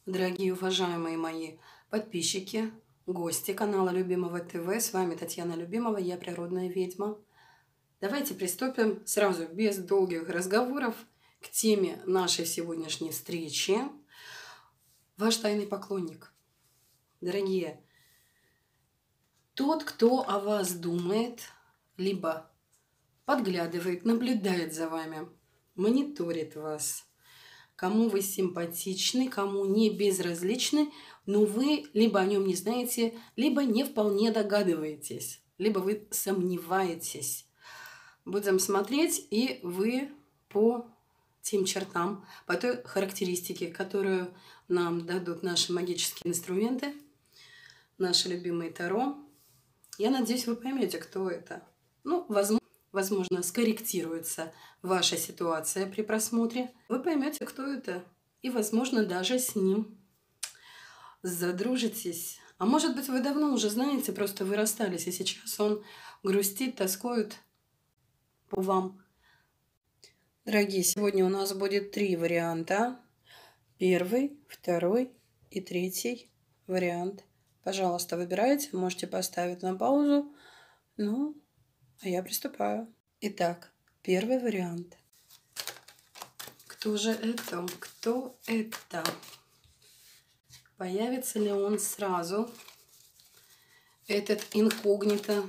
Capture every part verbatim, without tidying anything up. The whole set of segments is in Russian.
Дорогие уважаемые мои подписчики, гости канала Любимого ТВ, с вами Татьяна Любимова, я природная ведьма. Давайте приступим сразу, без долгих разговоров, к теме нашей сегодняшней встречи. Ваш тайный поклонник. Дорогие, тот, кто о вас думает, либо подглядывает, наблюдает за вами, мониторит вас, кому вы симпатичны, кому не безразличны, но вы либо о нем не знаете, либо не вполне догадываетесь, либо вы сомневаетесь. Будем смотреть, и вы по тем чертам, по той характеристике, которую нам дадут наши магические инструменты, наши любимые Таро. Я надеюсь, вы поймете, кто это. Ну, возможно, возможно, скорректируется ваша ситуация при просмотре. Вы поймете, кто это, и, возможно, даже с ним задружитесь. А может быть, вы давно уже знаете, просто вы расстались, и сейчас он грустит, тоскует по вам. Дорогие, сегодня у нас будет три варианта. Первый, второй и третий вариант. Пожалуйста, выбирайте, можете поставить на паузу. Ну, а я приступаю. Итак, первый вариант. Кто же это? Кто это? Появится ли он сразу? Этот инкогнито?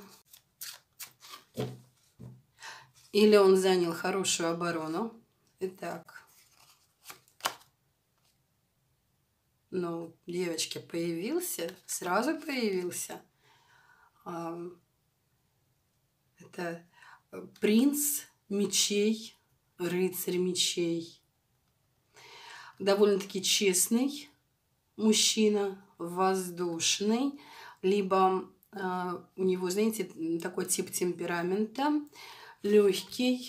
Или он занял хорошую оборону? Итак. Ну, девочки, появился, сразу появился. Это принц мечей, рыцарь мечей. Довольно-таки честный мужчина, воздушный. Либо э, у него, знаете, такой тип темперамента, легкий,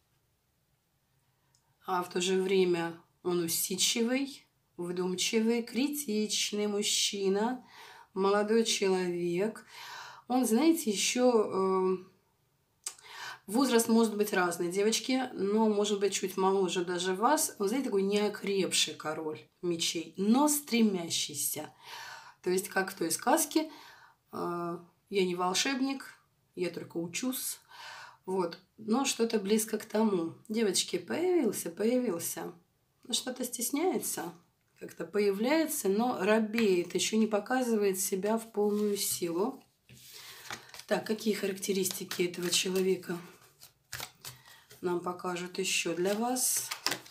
а в то же время он усидчивый, вдумчивый, критичный мужчина, молодой человек. Он, знаете, еще... Э, Возраст может быть разный, девочки, но может быть чуть моложе даже вас. Он, знаете, такой неокрепший король мечей, но стремящийся. То есть, как в той сказке, э, я не волшебник, я только учусь. Вот, но что-то близко к тому. Девочки, появился, появился. Что-то стесняется, как-то появляется, но робеет, еще не показывает себя в полную силу. Так, какие характеристики этого человека нам покажут еще для вас?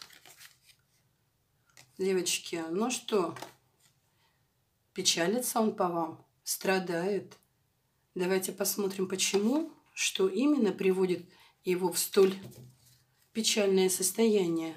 Девочки, ну что, печалится он по вам, страдает? Давайте посмотрим, почему, что именно приводит его в столь печальное состояние.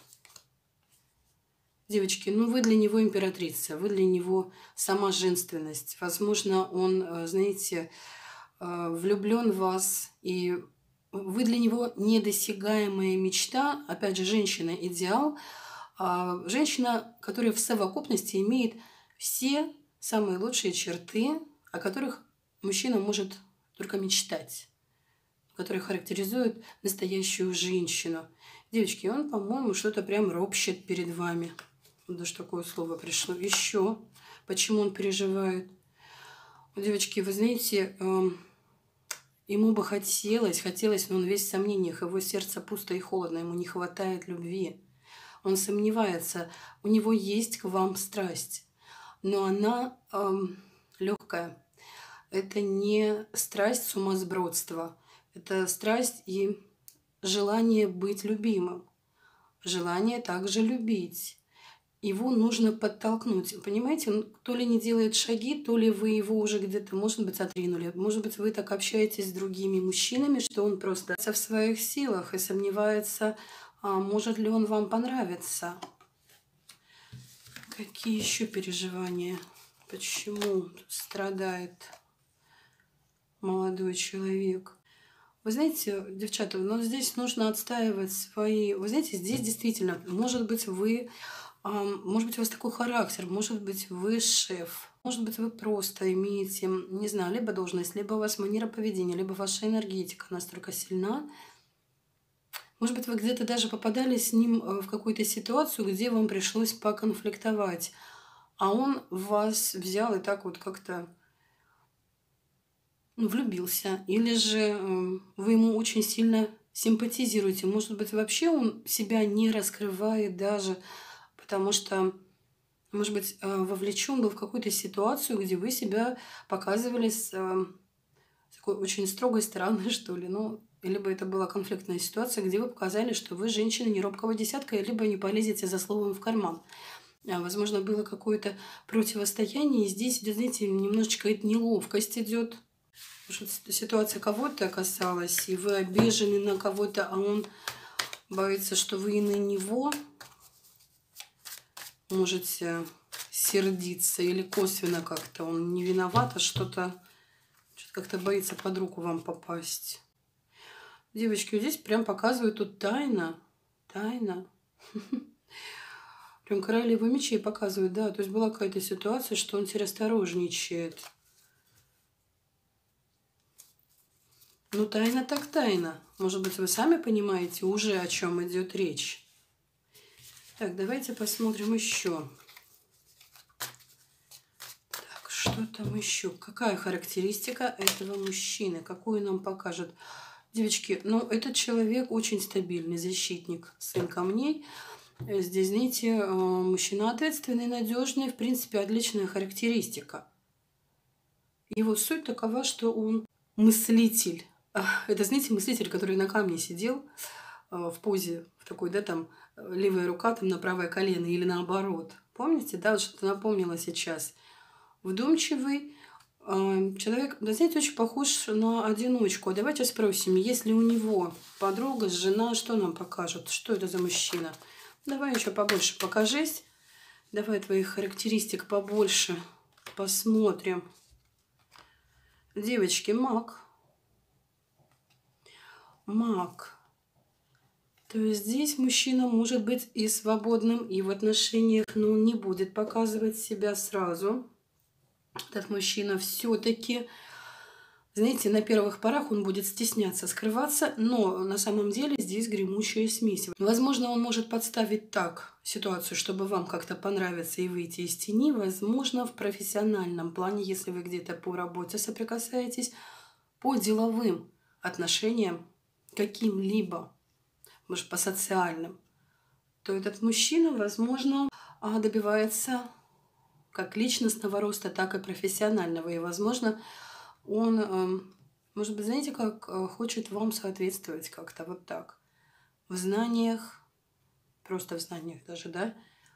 Девочки, ну вы для него императрица, вы для него сама женственность. Возможно, он, знаете, влюблен в вас, и вы для него недосягаемая мечта. Опять же, женщина-идеал. Женщина, которая в совокупности имеет все самые лучшие черты, о которых мужчина может только мечтать, которые характеризуют настоящую женщину. Девочки, он, по-моему, что-то прям ропщет перед вами. Даже такое слово пришло. Еще. Почему он переживает? Девочки, вы знаете, э, ему бы хотелось, хотелось, но он весь в сомнениях. Его сердце пусто и холодно, ему не хватает любви. Он сомневается. У него есть к вам страсть, но она э, легкая. Это не страсть сумасбродства. Это страсть и желание быть любимым. Желание также любить. Его нужно подтолкнуть. Понимаете, он то ли не делает шаги, то ли вы его уже где-то, может быть, отринули. Может быть, вы так общаетесь с другими мужчинами, что он просто в своих силах и сомневается, а может ли он вам понравиться. Какие еще переживания? Почему страдает молодой человек? Вы знаете, девчата, но здесь нужно отстаивать свои... Вы знаете, здесь действительно, может быть, вы... Может быть, у вас такой характер, может быть, вы шеф, может быть, вы просто имеете, не знаю, либо должность, либо у вас манера поведения, либо ваша энергетика настолько сильна. Может быть, вы где-то даже попадали с ним в какую-то ситуацию, где вам пришлось поконфликтовать. а он в вас взял и так вот как-то ну, влюбился. Или же э, вы ему очень сильно симпатизируете. Может быть, вообще он себя не раскрывает даже, потому что, может быть, э, вовлечен был в какую-то ситуацию, где вы себя показывали с э, такой очень строгой стороны, что ли. Ну, либо это была конфликтная ситуация, где вы показали, что вы женщина не робкого десятка, либо не полезете за словом в карман. А, возможно, было какое-то противостояние, и здесь идет, знаете, немножечко это неловкость идет. Может, ситуация кого-то касалась, и вы обижены на кого-то, а он боится, что вы и на него можете сердиться, или косвенно как-то он не виноват, а что-то что как-то боится под руку вам попасть. Девочки, вот здесь прям показывают тут тайна, тайна. Прям королева мечей показывает, да. То есть была какая-то ситуация, что он теперь осторожничает. Ну, тайна так тайна. Может быть, вы сами понимаете уже, о чем идет речь. Так, давайте посмотрим еще. Так, что там еще? Какая характеристика этого мужчины? Какую нам покажет? Девочки, ну, этот человек очень стабильный, защитник, сын камней. Здесь, знаете, мужчина ответственный, надежный, в принципе, отличная характеристика. Его суть такова, что он мыслитель. Это, знаете, мыслитель, который на камне сидел в позе, в такой, да, там, левая рука там на правое колено или наоборот. Помните, да, что-то напомнила сейчас. Вдумчивый человек, да, знаете, очень похож на одиночку. Давайте спросим, если у него подруга, жена, что нам покажут? Что это за мужчина? Давай еще побольше покажись. Давай твоих характеристик побольше посмотрим. Девочки, маг. Маг. То есть здесь мужчина может быть и свободным, и в отношениях, но он не будет показывать себя сразу. Этот мужчина все-таки, знаете, на первых порах он будет стесняться, скрываться, но на самом деле здесь гремучая смесь. Возможно, он может подставить так ситуацию, чтобы вам как-то понравиться и выйти из тени. Возможно, в профессиональном плане, если вы где-то по работе соприкасаетесь, по деловым отношениям каким-либо, может, по социальным, то этот мужчина, возможно, добивается как личностного роста, так и профессионального. И, возможно, он, может быть, знаете, как хочет вам соответствовать как-то вот так. В знаниях, просто в знаниях даже, да,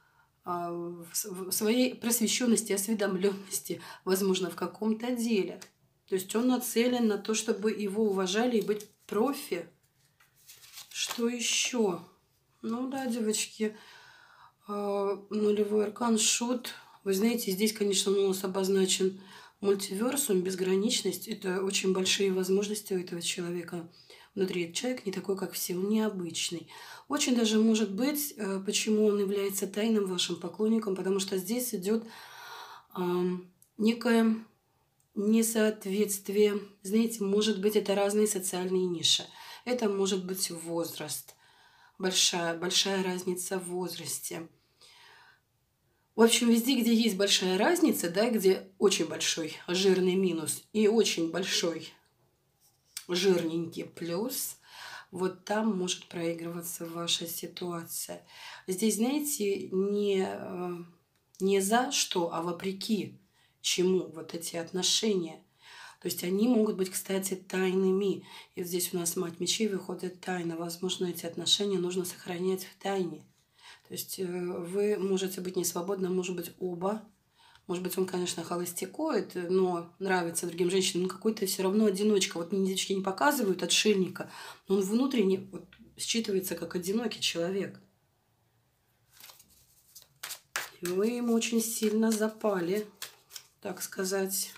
в своей просвещенности, осведомленности, возможно, в каком-то деле. То есть он нацелен на то, чтобы его уважали и быть профи. Что еще? Ну да, девочки, нулевой аркан, шут. Вы знаете, здесь, конечно, у нас обозначен мультиверсум, безграничность. Это очень большие возможности у этого человека. Внутри человек не такой, как все, он необычный. Очень даже может быть, почему он является тайным вашим поклонником, потому что здесь идет э, некое несоответствие. Знаете, может быть, это разные социальные ниши. Это может быть возраст. Большая, большая разница в возрасте. В общем, везде, где есть большая разница, да, где очень большой жирный минус и очень большой жирненький плюс, вот там может проигрываться ваша ситуация. Здесь, знаете, не, не за что, а вопреки чему вот эти отношения. То есть они могут быть, кстати, тайными. И вот здесь у нас мать мечей выходит тайна. Возможно, эти отношения нужно сохранять в тайне. То есть вы можете быть не свободны, может быть, оба. Может быть, он, конечно, холостякует, но нравится другим женщинам, но какой-то все равно одиночка. Вот мне девочки не показывают отшельника, но он внутренне вот считывается как одинокий человек. И вы ему очень сильно запали, так сказать,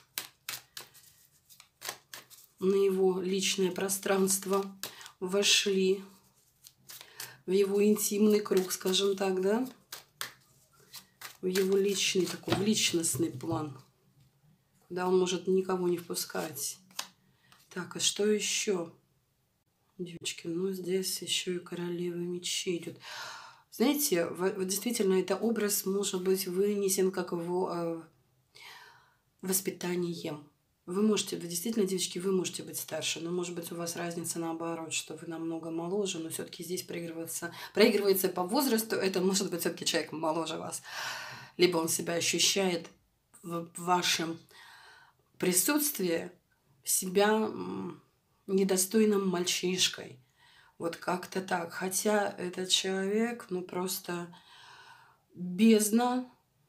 на его личное пространство, вошли в его интимный круг, скажем так, да, в его личный такой, в личностный план, куда он может никого не впускать. Так, а что еще? Девочки, ну здесь еще и королева мечей идет. Знаете, в- вот действительно, это образ может быть вынесен как его э, воспитанием. Вы можете, вы действительно, девочки, вы можете быть старше, но может быть у вас разница наоборот, что вы намного моложе, но все-таки здесь проигрывается, проигрывается по возрасту, это может быть все-таки человек моложе вас. Либо он себя ощущает в вашем присутствии себя м, недостойным мальчишкой. Вот как-то так. Хотя этот человек, ну просто бездна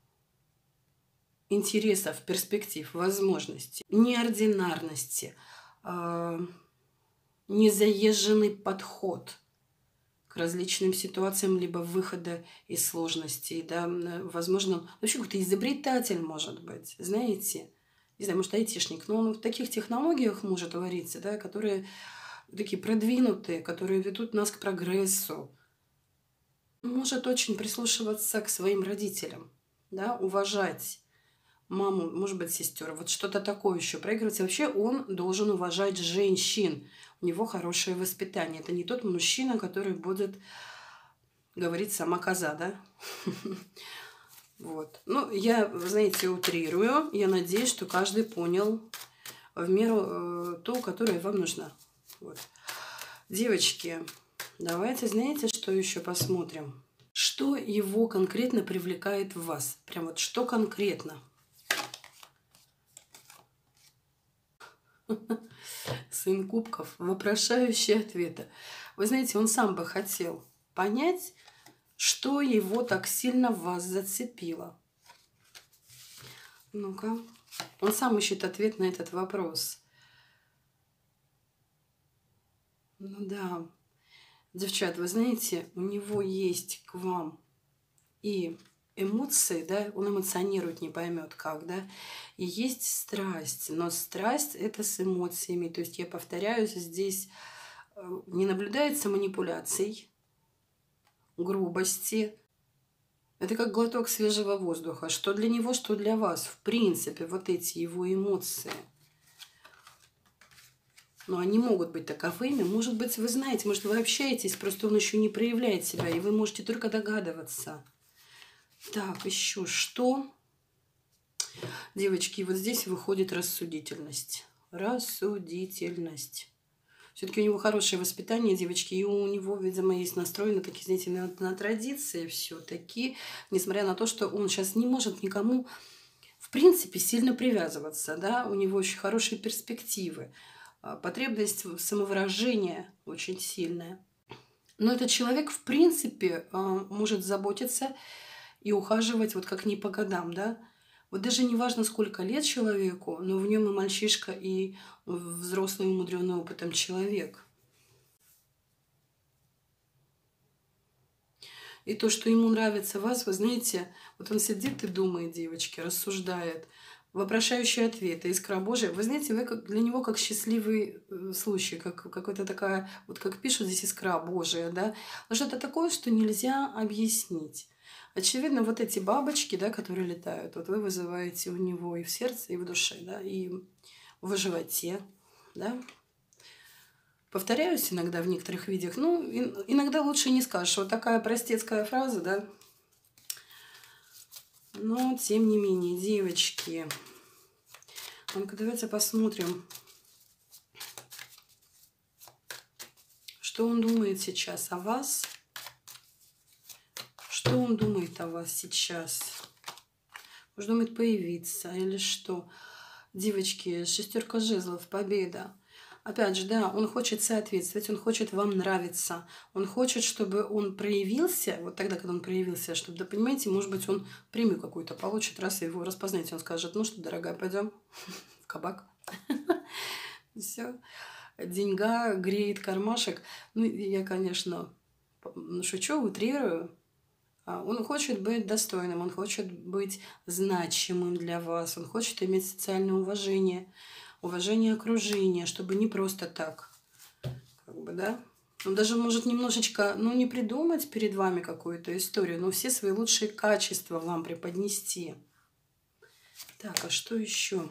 интересов, перспектив, возможностей, неординарности, а, незаезженный подход к различным ситуациям, либо выхода из сложностей, да, м, возможно, он вообще какой-то изобретатель может быть, знаете, не знаю, может, айтишник, но он в таких технологиях может вариться, да, которые такие продвинутые, которые ведут нас к прогрессу. Может очень прислушиваться к своим родителям, да, уважать маму, может быть, сестер, вот что-то такое еще проигрывается. Вообще он должен уважать женщин. У него хорошее воспитание. Это не тот мужчина, который будет говорить сама коза, да? Вот. Ну, я, знаете, утрирую. Я надеюсь, что каждый понял в меру э, то, которое вам нужно. Вот. Девочки, давайте, знаете, что еще посмотрим? Что его конкретно привлекает в вас? Прям вот что конкретно? Сын кубков, вопрошающие ответы. Вы знаете, он сам бы хотел понять, что его так сильно в вас зацепило. Ну-ка. Он сам ищет ответ на этот вопрос. Ну да. Девчат, вы знаете, у него есть к вам и эмоции, да, он эмоционирует, не поймет как, да, и есть страсть, но страсть это с эмоциями, то есть я повторяюсь, здесь э, не наблюдается манипуляций, грубости, это как глоток свежего воздуха, что для него, что для вас, в принципе, вот эти его эмоции, но они могут быть таковыми, может быть, вы знаете, может, вы общаетесь, просто он еще не проявляет себя, и вы можете только догадываться. Так, еще что? Девочки, вот здесь выходит рассудительность. Рассудительность. Все-таки у него хорошее воспитание, девочки, и у него, видимо, есть настрой на такие, знаете, на, на традиции все-таки, несмотря на то, что он сейчас не может никому, в принципе, сильно привязываться, да, у него очень хорошие перспективы, а, потребность в самовыражении очень сильная. Но этот человек, в принципе, а, может заботиться и ухаживать вот как не по годам, да. Вот даже не важно, сколько лет человеку, но в нем и мальчишка, и взрослый, умудренный опытом человек. И то, что ему нравится вас, вы знаете, вот он сидит и думает, девочки, рассуждает, вопрошающие ответы, искра Божия. Вы знаете, вы как, для него как счастливый э, случай, как какая-то такая, вот как пишут здесь искра Божия, да, но что-то такое, что нельзя объяснить. Очевидно, вот эти бабочки, да, которые летают, вот вы вызываете у него и в сердце, и в душе, да, и в животе, да. Повторяюсь иногда в некоторых видеох. Ну, иногда лучше не скажешь. Вот такая простецкая фраза, да. Но, тем не менее, девочки. Ну-ка, давайте посмотрим, что он думает сейчас о вас. Что он думает о вас сейчас? Может, думает появиться или что? Девочки, шестерка жезлов, победа. Опять же, да, он хочет соответствовать, он хочет вам нравиться, он хочет, чтобы он проявился, вот тогда, когда он проявился, чтобы, да, понимаете, может быть, он премию какую-то получит, раз его распознаете, он скажет, ну что, дорогая, пойдем в кабак. Все, деньга греет кармашек. Ну, я, конечно, шучу, утрирую. Он хочет быть достойным, он хочет быть значимым для вас, он хочет иметь социальное уважение, уважение окружения, чтобы не просто так, как бы, да. Он даже может немножечко, ну, не придумать перед вами какую-то историю, но все свои лучшие качества вам преподнести. Так, а что еще?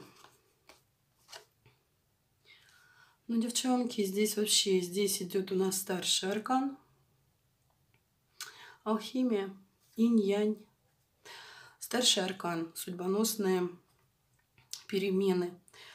Ну, девчонки, здесь вообще, здесь идет у нас старший аркан. Алхимия, инь-янь. Старший аркан, судьбоносные перемены.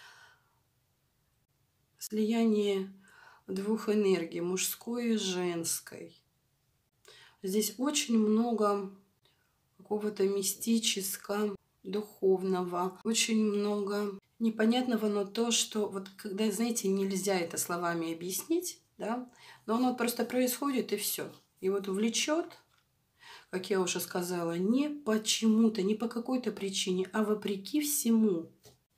Слияние двух энергий, мужской и женской. Здесь очень много какого-то мистического, духовного, очень много непонятного, но то, что вот когда, знаете, нельзя это словами объяснить, да, но оно просто происходит и все. И вот влечет, как я уже сказала, не почему-то, не по какой-то причине, а вопреки всему.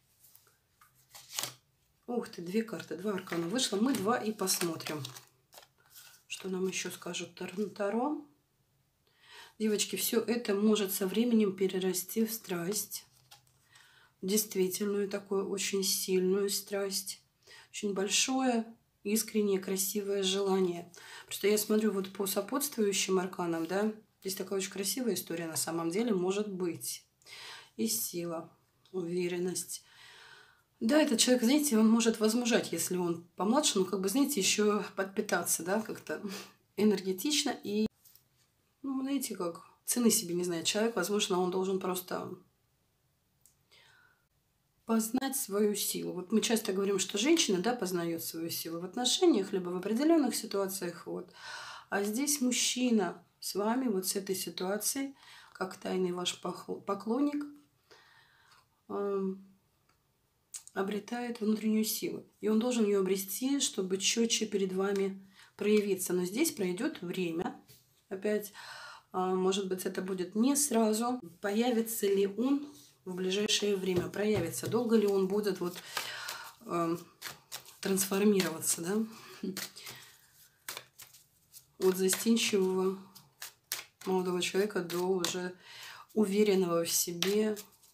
Ух ты, две карты, два аркана вышло. Мы два и посмотрим, что нам еще скажут Таро. Девочки, все это может со временем перерасти в страсть. Действительную такую очень сильную страсть. Очень большое, искреннее, красивое желание. Просто я смотрю вот по сопутствующим арканам, да, здесь такая очень красивая история на самом деле может быть. И сила, уверенность. Да, этот человек, знаете, он может возмужать, если он помладше, но как бы, знаете, еще подпитаться, да, как-то энергетично. И, ну, знаете, как цены себе не знает человек, возможно, он должен просто познать свою силу. Вот мы часто говорим, что женщина, да, познает свою силу в отношениях, либо в определенных ситуациях, вот. А здесь мужчина с вами, вот с этой ситуацией, как тайный ваш поклонник, обретает внутреннюю силу. И он должен ее обрести, чтобы четче перед вами проявиться. Но здесь пройдет время. Опять, может быть, это будет не сразу. Появится ли он в ближайшее время? Проявится. Долго ли он будет вот э, трансформироваться, да? От застенчивого молодого человека до уже уверенного в себе,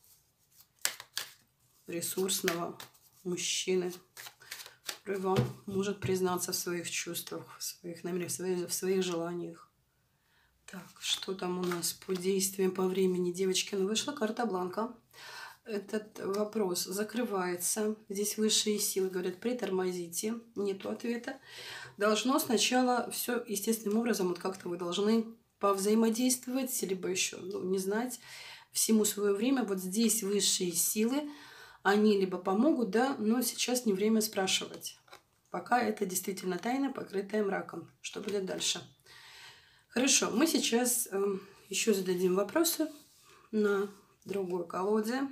ресурсного мужчины, который вам может признаться в своих чувствах, в своих намерениях, в своих, в своих желаниях. Так, что там у нас по действиям, по времени? Девочки, ну вышла карта бланка. Этот вопрос закрывается. Здесь высшие силы говорят, притормозите, нету ответа. Должно сначала все естественным образом, вот как-то вы должны повзаимодействовать, либо еще ну, не знать всему свое время. Вот здесь высшие силы, они либо помогут, да, но сейчас не время спрашивать. Пока это действительно тайна, покрытая мраком. Что будет дальше? Хорошо, мы сейчас э, еще зададим вопросы на другой колоде.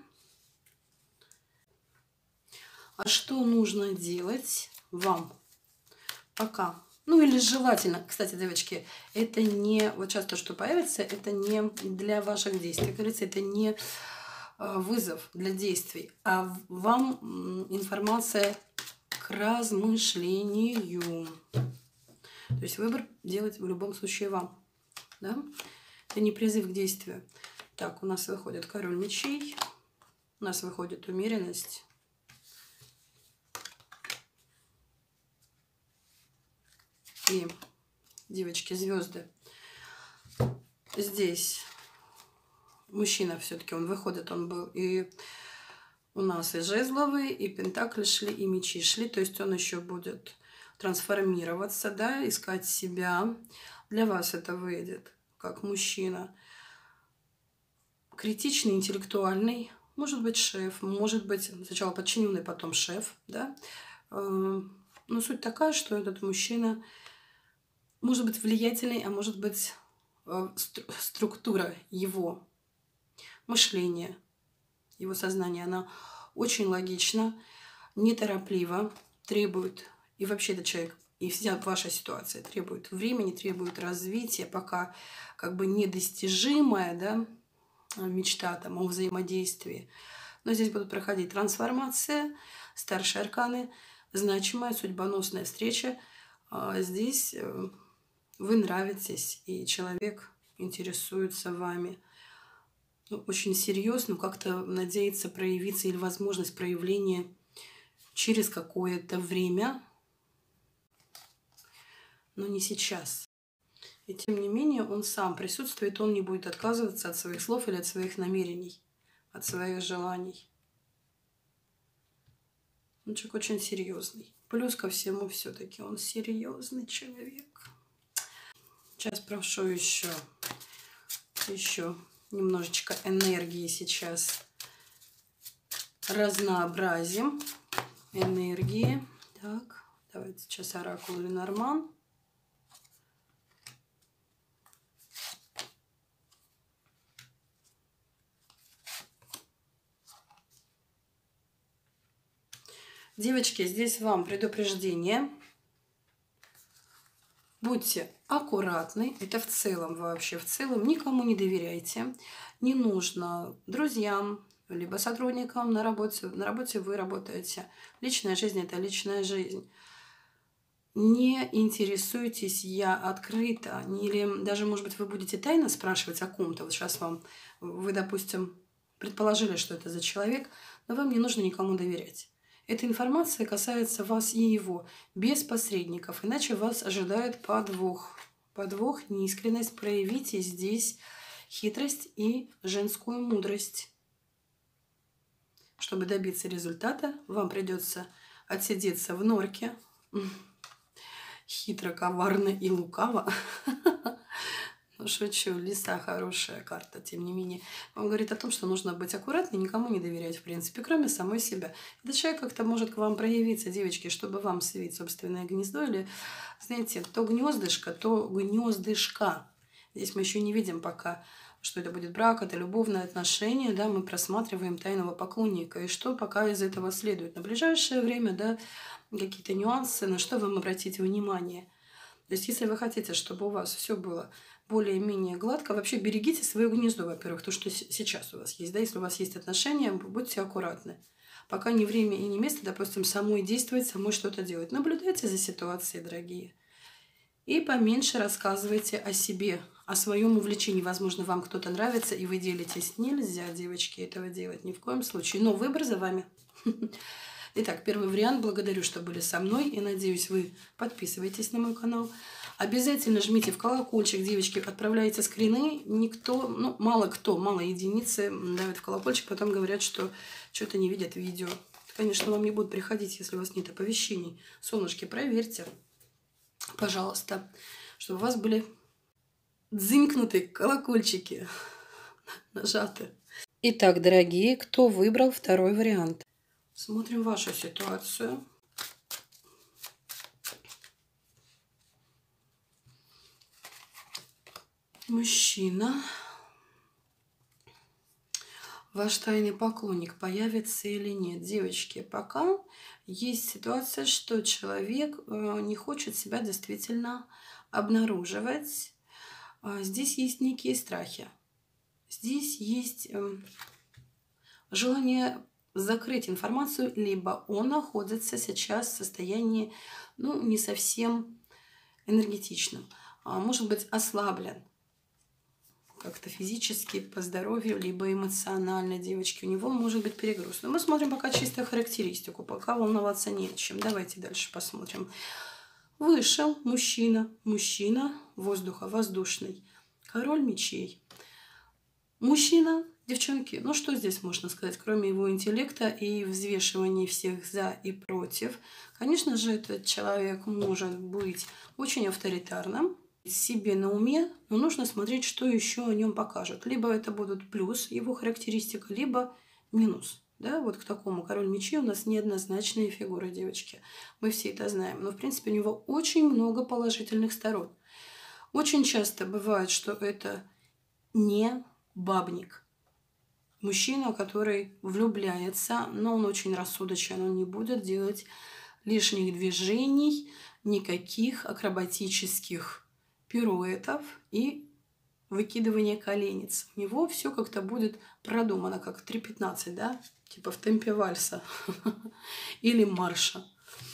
А что нужно делать вам пока? Ну или желательно, кстати, девочки, это не, вот сейчас то, что появится, это не для ваших действий. Как говорится, это не вызов для действий, а вам информация к размышлению. То есть выбор делать в любом случае вам. Да? Это не призыв к действию. Так, у нас выходит король мечей, у нас выходит умеренность. И, девочки, звезды. Здесь мужчина все-таки, он выходит, он был и у нас и жезловые, и пентакли шли, и мечи шли. То есть он еще будет трансформироваться, да, искать себя. Для вас это выйдет как мужчина. Критичный, интеллектуальный. Может быть, шеф, может быть, сначала подчиненный, потом шеф, да. Но суть такая, что этот мужчина может быть влиятельный, а может быть структура его мышления, его сознания, она очень логична, нетороплива, требует, и вообще этот человек, и вся ваша ситуация требует времени, требует развития, пока как бы недостижимая, да, мечта там о взаимодействии. Но здесь будут проходить трансформация, старшие арканы, значимая судьбоносная встреча. Здесь вы нравитесь, и человек интересуется вами. Ну, очень серьезно, как-то надеется проявиться или возможность проявления через какое-то время, но не сейчас. И тем не менее он сам присутствует, он не будет отказываться от своих слов или от своих намерений, от своих желаний. Он человек очень серьезный. Плюс ко всему все-таки он серьезный человек. Сейчас прошу еще, еще немножечко энергии сейчас. Разнообразим энергии. Так, давайте сейчас оракул Ленорман. Девочки, здесь вам предупреждение. Будьте аккуратны. Это в целом вообще. В целом никому не доверяйте. Не нужно друзьям, либо сотрудникам на работе. На работе вы работаете. Личная жизнь – это личная жизнь. Не интересуйтесь я открыто. Или даже, может быть, вы будете тайно спрашивать о ком-то. Вот сейчас вам, вы, допустим, предположили, что это за человек, но вам не нужно никому доверять. Эта информация касается вас и его, без посредников, иначе вас ожидает подвох. Подвох, неискренность. Проявите здесь хитрость и женскую мудрость. Чтобы добиться результата, вам придется отсидеться в норке, хитро, коварно и лукаво. Ну, шучу, лиса хорошая карта, тем не менее. Он говорит о том, что нужно быть аккуратной, никому не доверять, в принципе, кроме самой себя. Этот человек как-то может к вам проявиться, девочки, чтобы вам свить собственное гнездо или, знаете, то гнездышко, то гнездышко. Здесь мы еще не видим пока, что это будет брак, это любовное отношение, да, мы просматриваем тайного поклонника. И что пока из этого следует? На ближайшее время, да, какие-то нюансы, на что вам обратить внимание. То есть, если вы хотите, чтобы у вас все было более-менее гладко, вообще берегите свое гнездо, во-первых, то, что сейчас у вас есть. Да? Если у вас есть отношения, будьте аккуратны. Пока не время и не место, допустим, самой действовать, самой что-то делать. Наблюдайте за ситуацией, дорогие. И поменьше рассказывайте о себе, о своем увлечении. Возможно, вам кто-то нравится, и вы делитесь. Нельзя, девочки, этого делать ни в коем случае. Но выбор за вами. Итак, первый вариант. Благодарю, что были со мной. И надеюсь, вы подписываетесь на мой канал. Обязательно жмите в колокольчик, девочки, отправляйте скрины. Никто, ну, мало кто, мало единицы давят в колокольчик, потом говорят, что что-то не видят видео. Конечно, вам не будут приходить, если у вас нет оповещений. Солнышки, проверьте, пожалуйста, чтобы у вас были дзынькнутые колокольчики нажаты. Итак, дорогие, кто выбрал второй вариант? Смотрим вашу ситуацию. Мужчина. Ваш тайный поклонник появится или нет? Девочки, пока есть ситуация, что человек не хочет себя действительно обнаруживать. Здесь есть некие страхи. Здесь есть желание закрыть информацию, либо он находится сейчас в состоянии, ну, не совсем энергетичным. Может быть, ослаблен как-то физически, по здоровью, либо эмоционально, девочки. У него может быть перегруз. Но мы смотрим пока чистую характеристику, пока волноваться не о чем. Давайте дальше посмотрим. Вышел мужчина, мужчина воздуха, воздушный, король мечей. Мужчина, девчонки, ну что здесь можно сказать, кроме его интеллекта и взвешивания всех за и против. Конечно же, этот человек может быть очень авторитарным, себе на уме, но нужно смотреть, что еще о нем покажут. Либо это будут плюс его характеристика, либо минус. Да, вот к такому король мечей у нас неоднозначные фигуры, девочки. Мы все это знаем. Но, в принципе, у него очень много положительных сторон. Очень часто бывает, что это не бабник. Мужчина, который влюбляется, но он очень рассудочен, он не будет делать лишних движений, никаких акробатических пируэтов и выкидывание коленец. У него все как-то будет продумано, как три пятнадцать, да? Типа в темпе вальса или марша.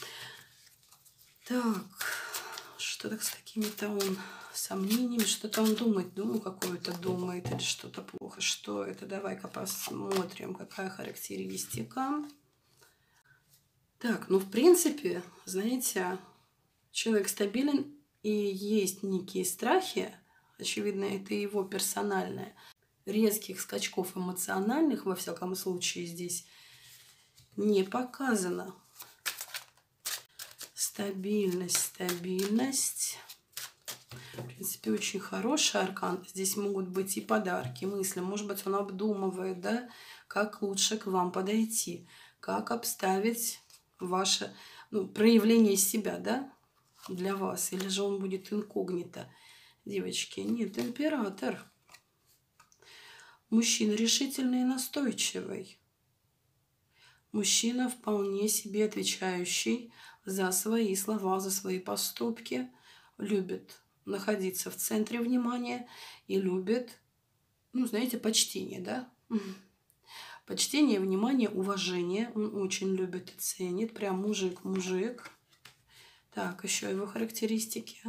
Так, что так с какими-то он сомнениями, что-то он думает, думаю, какую-то думает или что-то плохо. Что это? Давай-ка посмотрим, какая характеристика. Так, ну в принципе, знаете, человек стабилен. И есть некие страхи, очевидно, это его персональное, резких скачков эмоциональных, во всяком случае, здесь не показано. Стабильность, стабильность. В принципе, очень хороший аркан. Здесь могут быть и подарки, мысли. Может быть, он обдумывает, да, как лучше к вам подойти, как обставить ваше, ну, проявление себя, да, для вас. Или же он будет инкогнито. Девочки, нет, император. Мужчина решительный и настойчивый. Мужчина вполне себе отвечающий за свои слова, за свои поступки. Любит находиться в центре внимания и любит, ну, знаете, почтение, да? Почтение, внимание, уважение. Он очень любит и ценит. Прям мужик-мужик. Так, еще его характеристики.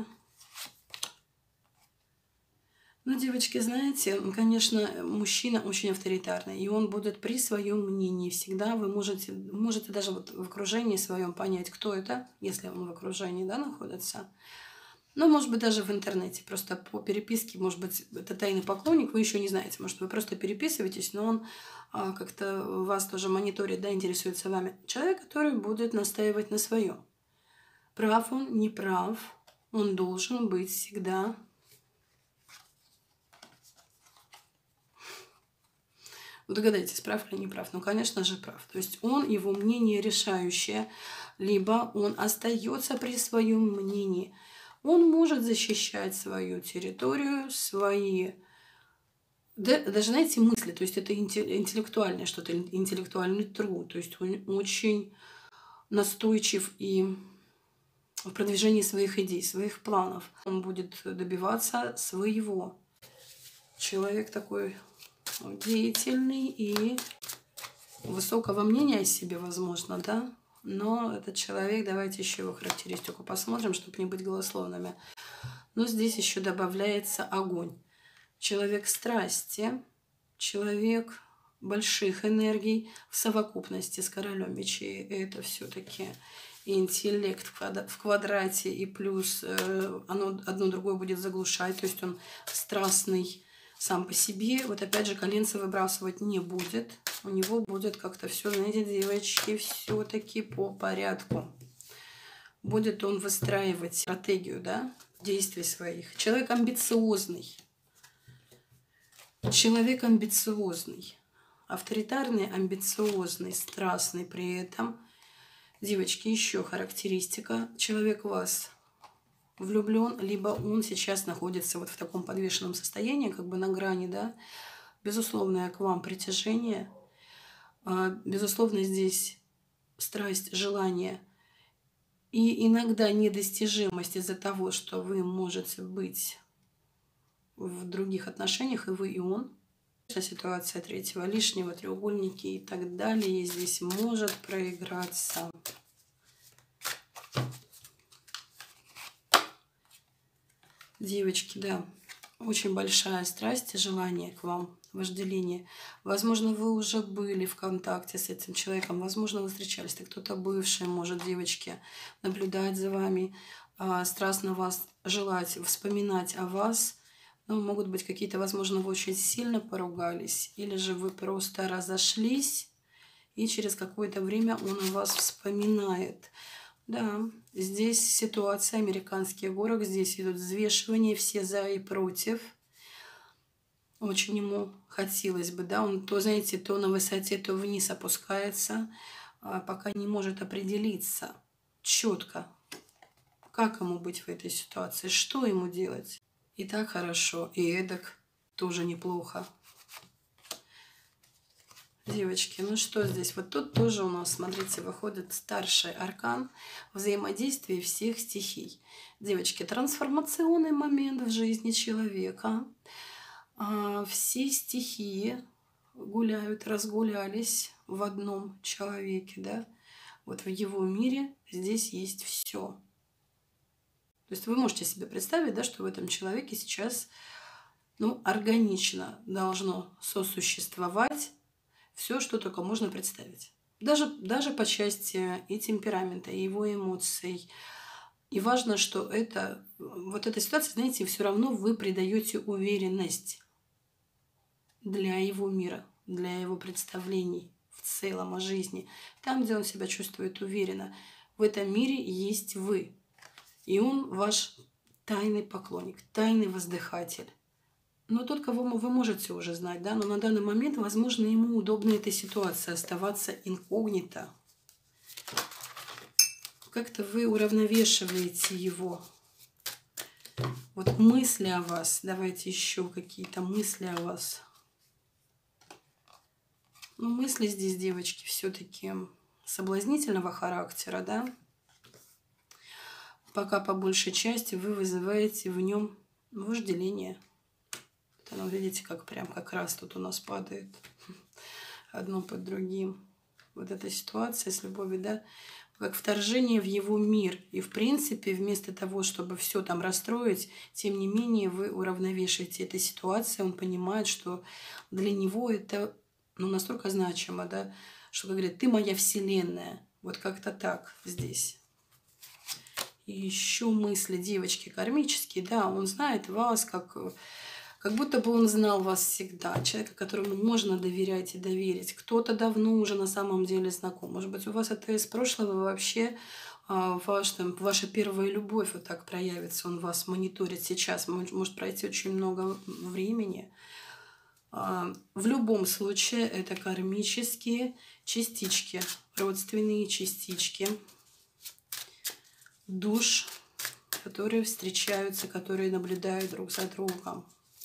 Ну, девочки, знаете, конечно, мужчина очень авторитарный, и он будет при своем мнении всегда. Вы можете, можете даже вот в окружении своем понять, кто это, если он в окружении, да, находится. Ну, может быть, даже в интернете, просто по переписке, может быть, это тайный поклонник, вы еще не знаете, может, вы просто переписываетесь, но он а, как-то вас тоже мониторит, да, интересуется вами. Человек, который будет настаивать на своем. Прав он, не прав, он должен быть всегда... Вы догадаетесь, прав или не прав? Ну, конечно же, прав. То есть он, его мнение решающее, либо он остается при своем мнении. Он может защищать свою территорию, свои, да, даже, знаете, мысли. То есть это интеллектуальное что-то, интеллектуальный труд. То есть он очень настойчив и в продвижении своих идей, своих планов. Он будет добиваться своего. Человек такой... деятельный и высокого мнения о себе, возможно, да. Но этот человек, давайте еще его характеристику посмотрим, чтобы не быть голословными. Но здесь еще добавляется огонь. Человек страсти, человек больших энергий в совокупности с королем мечей. Это все-таки интеллект в квадрате и плюс оно одно другое будет заглушать. То есть он страстный сам по себе. Вот опять же коленца выбрасывать не будет. У него будет как-то все, знаете, девочки, все-таки по порядку. Будет он выстраивать стратегию, да, действий своих. Человек амбициозный. Человек амбициозный. Авторитарный, амбициозный, страстный при этом. Девочки, еще характеристика. Человек в вас влюблен, либо он сейчас находится вот в таком подвешенном состоянии, как бы на грани, да, безусловное к вам притяжение, безусловно, здесь страсть, желание и иногда недостижимость из-за того, что вы можете быть в других отношениях, и вы, и он. Ситуация третьего лишнего, треугольники и так далее здесь может проиграться. Девочки, да, очень большая страсть и желание к вам, вожделение. Возможно, вы уже были в контакте с этим человеком, возможно, вы встречались, это кто-то бывший, может, девочки, наблюдать за вами, страстно вас желать, вспоминать о вас. Ну, могут быть какие-то, возможно, вы очень сильно поругались, или же вы просто разошлись, и через какое-то время он вас вспоминает. Да, здесь ситуация, американский город, здесь идут взвешивания, все за и против. Очень ему хотелось бы, да, он то, знаете, то на высоте, то вниз опускается, пока не может определиться четко, как ему быть в этой ситуации, что ему делать. И так хорошо, и эдак тоже неплохо. Девочки, ну что здесь? Вот тут тоже у нас, смотрите, выходит старший аркан взаимодействия всех стихий. Девочки, трансформационный момент в жизни человека. Все стихии гуляют, разгулялись в одном человеке, да? Вот в его мире здесь есть все. То есть вы можете себе представить, да, что в этом человеке сейчас, ну, органично должно сосуществовать все, что только можно представить. Даже, даже по части и темперамента, и его эмоций. И важно, что это, вот эта ситуация, знаете, все равно вы придаете уверенность для его мира, для его представлений в целом о жизни. Там, где он себя чувствует уверенно, в этом мире есть вы. И он ваш тайный поклонник, тайный воздыхатель. Но тот, кого вы можете уже знать, да, но на данный момент, возможно, ему удобна эта ситуация, оставаться инкогнито. Как-то вы уравновешиваете его. Вот мысли о вас, давайте еще какие-то мысли о вас. Ну, мысли здесь, девочки, все-таки соблазнительного характера, да. Пока по большей части вы вызываете в нем вожделение. Ну, видите, как прям как раз тут у нас падает одно под другим. Вот эта ситуация с любовью, да, как вторжение в его мир. И, в принципе, вместо того, чтобы все там расстроить, тем не менее, вы уравновешиваете эту ситуацию. Он понимает, что для него это, ну, настолько значимо, да, что, как говорит, ты моя вселенная. Вот как-то так здесь. И еще мысли, девочки, кармические, да, он знает вас как... Как будто бы он знал вас всегда, человека, которому можно доверять и доверить. Кто-то давно уже на самом деле знаком. Может быть, у вас это из прошлого вообще а, ваш, там, ваша первая любовь вот так проявится. Он вас мониторит сейчас. Может, может пройти очень много времени. А, в любом случае, это кармические частички, родственные частички душ, которые встречаются, которые наблюдают друг за другом.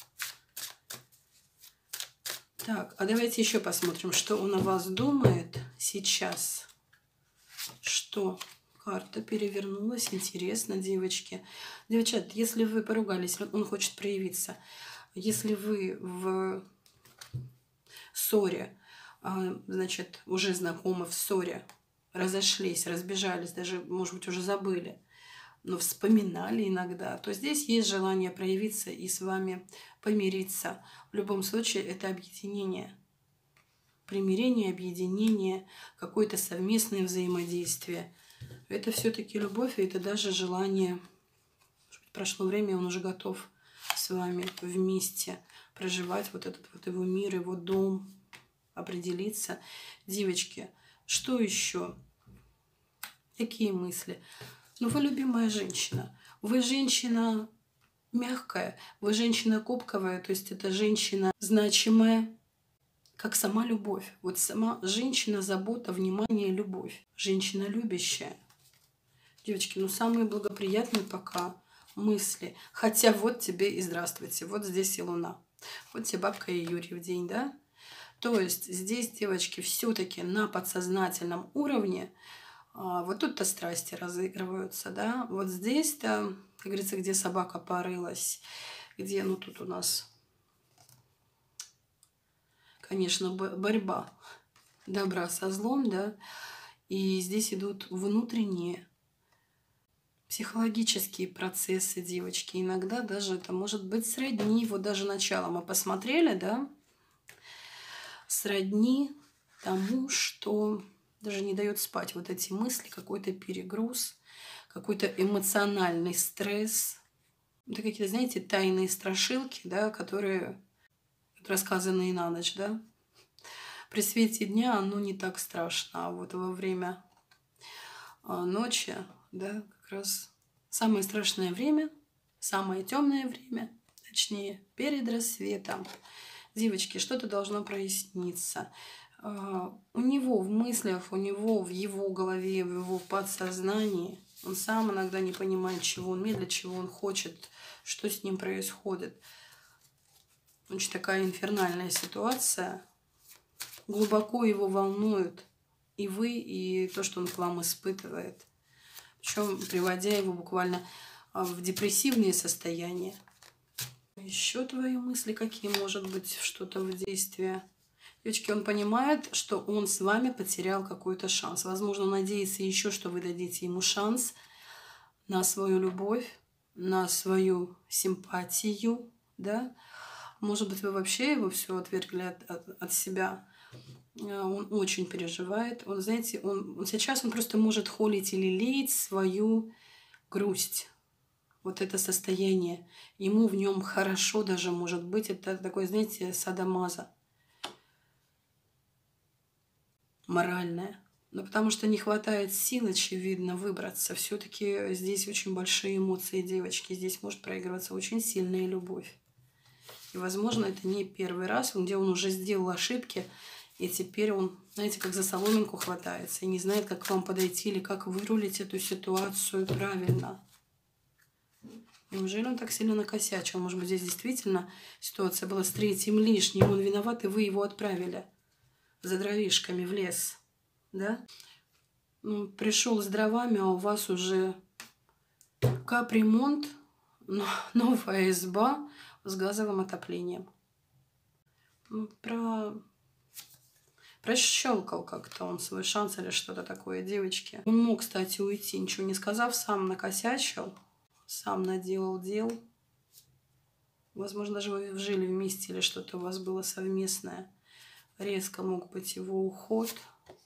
Так, а давайте еще посмотрим, что он о вас думает сейчас. Что? Карта перевернулась. Интересно, девочки. Девчат, если вы поругались, он хочет проявиться. Если вы в ссоре, значит, уже знакомы в ссоре, разошлись, разбежались, даже, может быть, уже забыли, но вспоминали иногда, то здесь есть желание проявиться и с вами помириться. В любом случае, это объединение. Примирение, объединение, какое-то совместное взаимодействие. Это все-таки любовь, и это даже желание. Прошло время, он уже готов с вами вместе проживать вот этот вот его мир, его дом, определиться. Девочки, что еще? Какие мысли? Ну, вы любимая женщина. Вы женщина мягкая, вы женщина кубковая, то есть это женщина значимая, как сама любовь. Вот сама женщина, забота, внимание, любовь. Женщина любящая. Девочки, ну самые благоприятные пока мысли. Хотя вот тебе и здравствуйте, вот здесь и Луна. Вот тебе бабка и Юрий в день, да? То есть здесь, девочки, все-таки на подсознательном уровне вот тут-то страсти разыгрываются, да. Вот здесь-то, как говорится, где собака порылась, где, ну, тут у нас, конечно, борьба добра со злом, да. И здесь идут внутренние психологические процессы, девочки. Иногда даже это может быть сродни, вот даже начало мы посмотрели, да, сродни тому, что... даже не дает спать. Вот эти мысли, какой-то перегруз, какой-то эмоциональный стресс. Это какие-то, знаете, тайные страшилки, да, которые рассказанные на ночь, да. При свете дня оно не так страшно, а вот во время ночи, да, как раз самое страшное время, самое темное время, точнее, перед рассветом. Девочки, что-то должно проясниться. У него в мыслях, у него в его голове, в его подсознании, он сам иногда не понимает, чего он медлит, чего он хочет, что с ним происходит. Очень такая инфернальная ситуация. Глубоко его волнует и вы, и то, что он к вам испытывает. Причем приводя его буквально в депрессивные состояния. Еще твои мысли какие, может быть, что-то в действии? Девочки, он понимает, что он с вами потерял какой-то шанс. Возможно, надеется еще, что вы дадите ему шанс на свою любовь, на свою симпатию, да. Может быть, вы вообще его все отвергли от, от, от себя. Он очень переживает. Он, знаете, он, он сейчас он просто может холить или лелеять свою грусть. Вот это состояние. Ему в нем хорошо даже может быть. Это такой, знаете, садомаза. Моральная. Ну, потому что не хватает сил, очевидно, выбраться. Все-таки здесь очень большие эмоции девочки. Здесь может проигрываться очень сильная любовь. И, возможно, это не первый раз, где он уже сделал ошибки, и теперь он, знаете, как за соломинку хватается и не знает, как к вам подойти или как вырулить эту ситуацию правильно. Неужели он так сильно накосячил? Может быть, здесь действительно ситуация была с третьим лишним, он виноват, и вы его отправили за дровишками в лес, да? Ну, пришел с дровами, а у вас уже капремонт, новая изба с газовым отоплением. Ну, про... Прощелкал как-то он свой шанс или что-то такое, девочки. Он мог, кстати, уйти, ничего не сказав, сам накосячил, сам наделал дел. Возможно, даже вы жили вместе или что-то у вас было совместное. Резко мог быть его уход.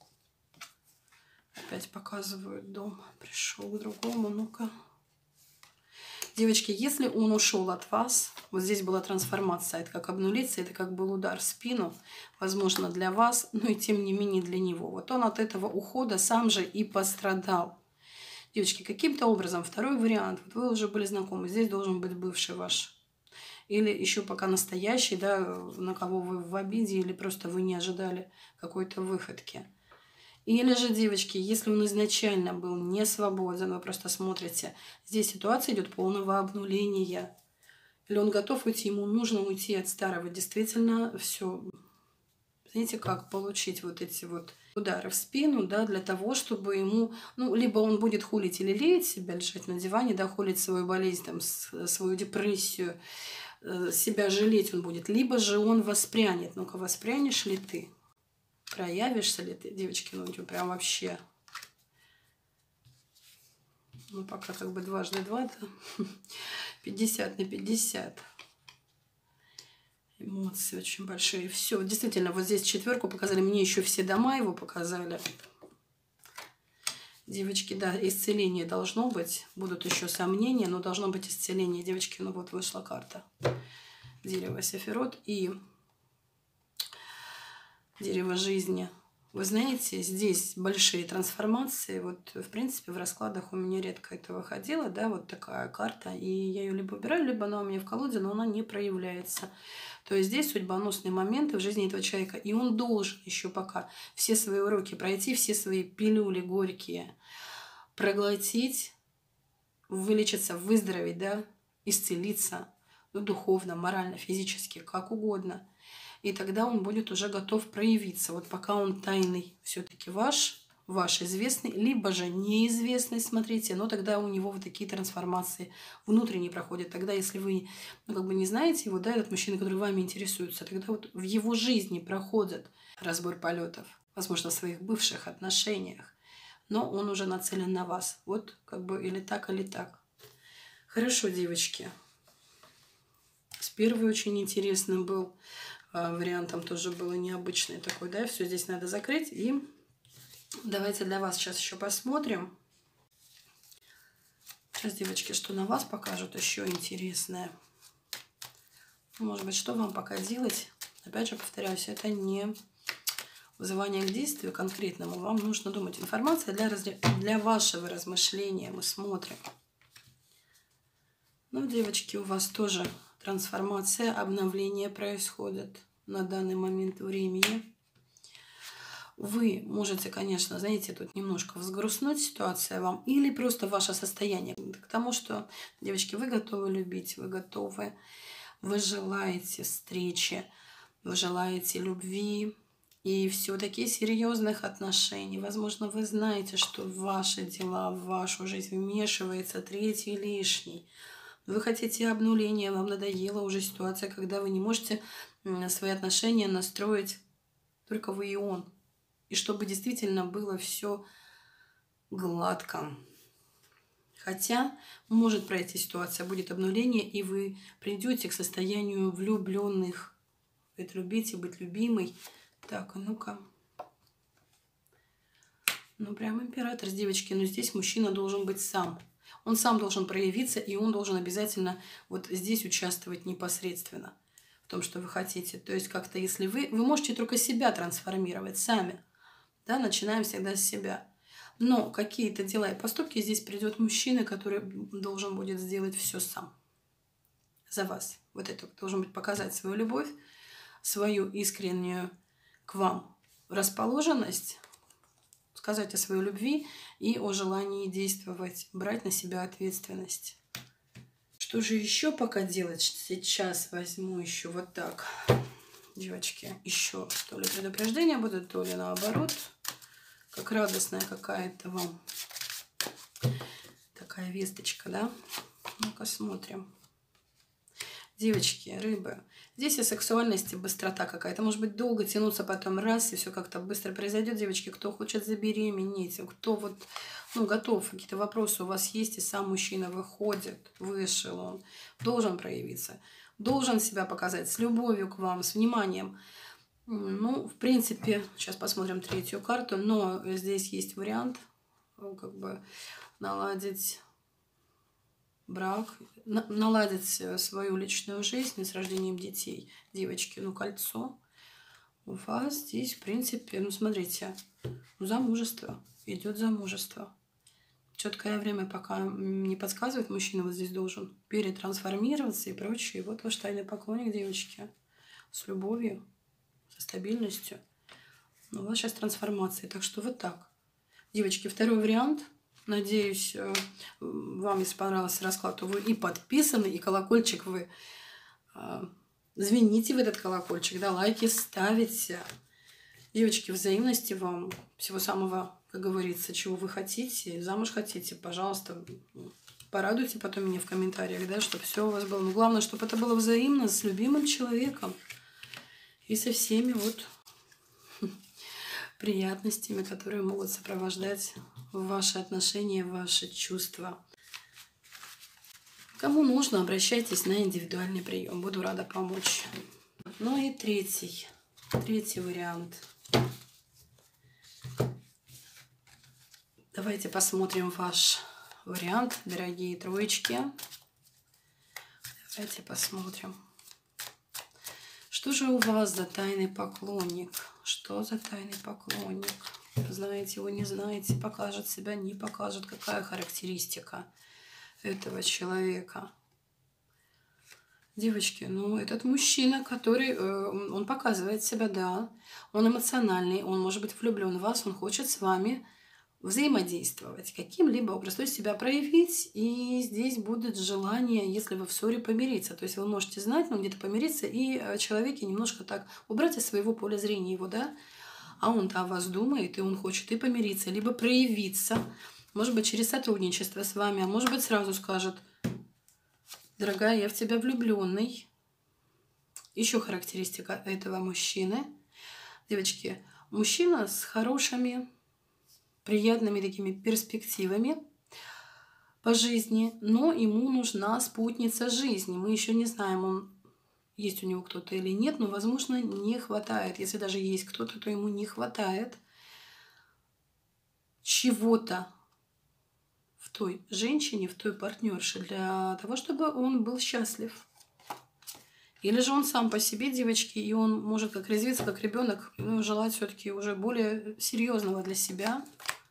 Опять показывают дом. Пришел к другому. Ну-ка. Девочки, если он ушел от вас, вот здесь была трансформация, это как обнулиться, это как был удар в спину, возможно, для вас, но и тем не менее для него. Вот он от этого ухода сам же и пострадал. Девочки, каким-то образом, второй вариант, вот вы уже были знакомы, здесь должен быть бывший ваш. Или еще пока настоящий, да, на кого вы в обиде, или просто вы не ожидали какой-то выходки. Или же, девочки, если он изначально был не свободен, вы просто смотрите, здесь ситуация идет полного обнуления. Или он готов уйти, ему нужно уйти от старого. Действительно, все, знаете, как получить вот эти вот удары в спину, да, для того, чтобы ему, ну, либо он будет хулить или леять себя, лежать на диване, да, хулить свою болезнь, там, свою депрессию, себя жалеть он будет, либо же он воспрянет. Ну-ка, воспрянешь ли ты? Проявишься ли ты, девочки, ну, прям вообще. Ну, пока как бы дважды два, да? пятьдесят на пятьдесят. Эмоции очень большие. Все, действительно, вот здесь четверку показали, мне еще все дома его показали. Девочки, да, исцеление должно быть. Будут еще сомнения, но должно быть исцеление. Девочки, ну вот вышла карта. Дерево Сефирот и дерево жизни. Вы знаете, здесь большие трансформации. Вот, в принципе, в раскладах у меня редко это выходило, да, вот такая карта. И я ее либо убираю, либо она у меня в колоде, но она не проявляется. То есть здесь судьбоносные моменты в жизни этого человека. И он должен еще пока все свои уроки пройти, все свои пилюли горькие проглотить, вылечиться, выздороветь, да, исцелиться, ну, духовно, морально, физически, как угодно. И тогда он будет уже готов проявиться. Вот пока он тайный все-таки ваш, ваш известный, либо же неизвестный, смотрите, но тогда у него вот такие трансформации внутренние проходят. Тогда, если вы, ну, как бы не знаете его, да, этот мужчина, который вами интересуется, тогда вот в его жизни проходит разбор полетов, возможно, в своих бывших отношениях, но он уже нацелен на вас. Вот как бы или так, или так. Хорошо, девочки. С первой очень интересным был вариантом, тоже было необычный такой, да, все здесь надо закрыть. И давайте для вас сейчас еще посмотрим. Сейчас, девочки, что на вас покажут еще интересное. Может быть, что вам пока делать? Опять же, повторяюсь, это не вызывание к действию конкретному. Вам нужно думать. Информация для, разре... для вашего размышления. Мы смотрим. Ну, девочки, у вас тоже трансформация, обновление происходит на данный момент времени. Вы можете, конечно, знаете, тут немножко взгрустнуть ситуация вам, или просто ваше состояние к тому, что, девочки, вы готовы любить, вы готовы, вы желаете встречи, вы желаете любви и все-таки серьезных отношений. Возможно, вы знаете, что в ваши дела, в вашу жизнь вмешивается третий лишний. Вы хотите обнуления, вам надоела уже ситуация, когда вы не можете свои отношения настроить только вы и он. И чтобы действительно было все гладко. Хотя может пройти ситуация, будет обнуление, и вы придете к состоянию влюбленных. Быть любить и быть любимой. Так, а ну-ка. Ну, прям император, девочки. Но здесь мужчина должен быть сам. Он сам должен проявиться, и он должен обязательно вот здесь участвовать непосредственно в том, что вы хотите. То есть как-то, если вы... Вы можете только себя трансформировать сами. Да, начинаем всегда с себя. Но какие-то дела и поступки здесь придет мужчина, который должен будет сделать все сам за вас. Вот это должен быть показать свою любовь, свою искреннюю к вам расположенность, сказать о своей любви и о желании действовать, брать на себя ответственность. Что же еще пока делать? Сейчас возьму еще вот так. Девочки, еще то ли предупреждение будет, то ли наоборот. Как радостная какая-то вам такая весточка, да? Ну-ка смотрим. Девочки, рыбы. Здесь и сексуальность, и быстрота какая-то. Может быть, долго тянуться, потом раз, и все как-то быстро произойдет. Девочки, кто хочет забеременеть, кто вот, ну, готов, какие-то вопросы у вас есть, и сам мужчина выходит, вышел он, должен проявиться, должен себя показать с любовью к вам, с вниманием. Ну, в принципе, сейчас посмотрим третью карту, но здесь есть вариант, как бы, наладить брак, на, наладить свою личную жизнь с рождением детей. Девочки, ну, кольцо у вас здесь, в принципе, ну, смотрите, замужество, идет замужество. Четкое время пока не подсказывает, мужчина вот здесь должен перетрансформироваться и прочее. Вот ваш тайный поклонник, девочки, с любовью, со стабильностью. У вас сейчас трансформация, так что вот так. Девочки, второй вариант. Надеюсь, вам, если понравился расклад, то вы и подписаны, и колокольчик вы э, звените в этот колокольчик, да, лайки ставите. Девочки, взаимности вам, всего самого, как говорится, чего вы хотите, замуж хотите, пожалуйста, порадуйте потом меня в комментариях, да, чтобы все у вас было. Но главное, чтобы это было взаимно с любимым человеком и со всеми вот приятностями, которые могут сопровождать ваши отношения, ваши чувства. Кому нужно, обращайтесь на индивидуальный прием. Буду рада помочь. Ну и третий, третий вариант. Давайте посмотрим ваш вариант, дорогие троечки. Давайте посмотрим. Что же у вас за тайный поклонник? Что за тайный поклонник? Знаете его, не знаете, покажет себя, не покажет. Какая характеристика этого человека? Девочки, ну, этот мужчина, который, э, он показывает себя, да, он эмоциональный, он может быть влюблен в вас, он хочет с вами взаимодействовать каким-либо образом, то есть себя проявить, и здесь будет желание, если вы в ссоре, помириться. То есть вы можете знать, ну, где-то помириться, и человеке немножко так убрать из своего поля зрения его, да, а он-то о вас думает, и он хочет и помириться, либо проявиться, может быть, через сотрудничество с вами, а может быть, сразу скажет: дорогая, я в тебя влюбленный. Еще характеристика этого мужчины. Девочки, мужчина с хорошими, приятными такими перспективами по жизни, но ему нужна спутница жизни. Мы еще не знаем, он есть у него кто-то или нет, но, возможно, не хватает. Если даже есть кто-то, то ему не хватает чего-то в той женщине, в той партнерше для того, чтобы он был счастлив. Или же он сам по себе, девочки, и он может как развиться, как ребенок, ну, желать все-таки уже более серьезного для себя.